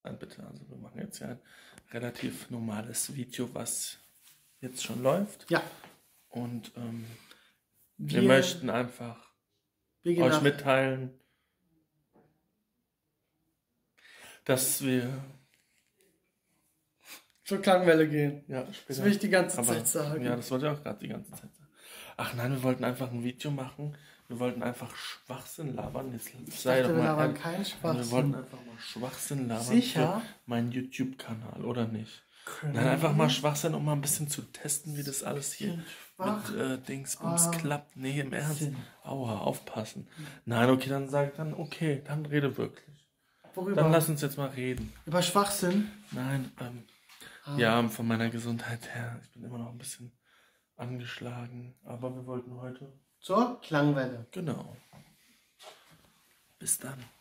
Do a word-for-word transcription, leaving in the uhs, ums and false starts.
Nein, bitte, also wir machen jetzt ja ein relativ normales Video, was jetzt schon läuft. Ja. Und ähm, Wir, wir möchten einfach wir gehen euch nach- mitteilen, dass wir zur Klangwelle gehen. ja Das später. will ich die ganze Aber, Zeit sagen. Ja, das wollte ich auch gerade die ganze Zeit sagen. Ach nein, wir wollten einfach ein Video machen. Wir wollten einfach Schwachsinn labern. Jetzt Ich sei dachte, doch wir mal labern ehrlich. keinen Wir Schwachsinn. wollten einfach mal Schwachsinn labern Sicher? für meinen YouTube-Kanal, oder nicht? Können Nein, einfach wir? mal Schwachsinn, um mal ein bisschen zu testen, wie das alles hier Schwach- mit äh, Dingsbums Ah. klappt. Nee, im Ernst. Sinn. Aua, aufpassen. Nein, okay, dann sag ich dann, okay, dann rede wirklich. Worüber? Dann lass uns jetzt mal reden. Über Schwachsinn? Nein, ähm, Ah. ja, von meiner Gesundheit her, ich bin immer noch ein bisschen angeschlagen, aber wir wollten heute, Zur Klangwelle. genau. Bis dann.